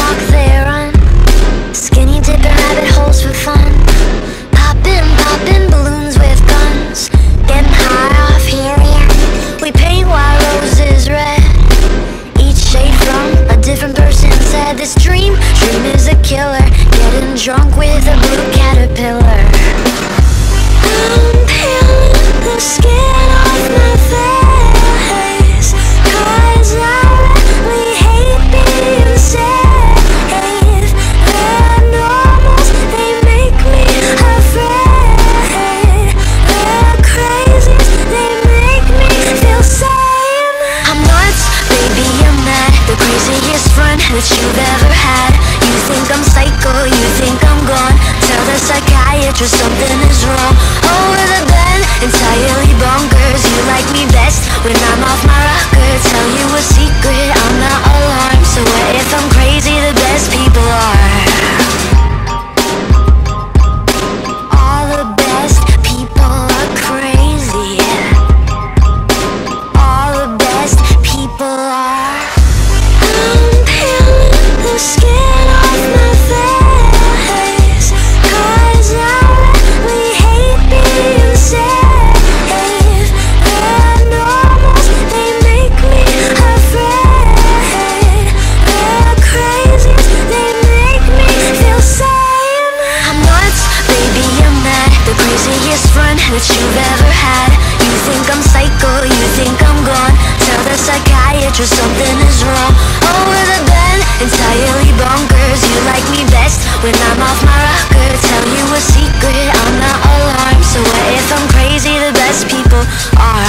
walk, they run. Skinny dipping rabbit holes for fun. Popping balloons with guns. Getting high off helium. We paint white roses red. Each shade from a different person's head. This dream is a killer. Getting drunk with a blue caterpillar. I'm peeling the skin off my face, 'cause I really hate being safe. The normals, they make me afraid. The crazies, they make me feel sane. I'm nuts, baby, I'm mad. The craziest friend that you've ever had. You think I'm psycho, you think I'm gone. Tell the psychiatrist something is wrong. Over the bed, entirely bonkers. You like me best when I'm off my rocker. Tell you a secret, I'm not alarmed. So what if I'm crazy? The best people are. All the best people are crazy. All the best people are. I'm peeling the skin off my face, 'cause I really hate being safe. The normals, they make me afraid. The crazies, they make me feel sane. I'm nuts, baby, I'm mad. The craziest friend that you've ever had. You think I'm psycho, you think I'm gone. Tell the psychiatrist something is wrong. Over the bed, entirely bonkers. You like me best when I'm off my rocker. Tell you a secret, I'm not alarmed. So what if I'm crazy? The best people are.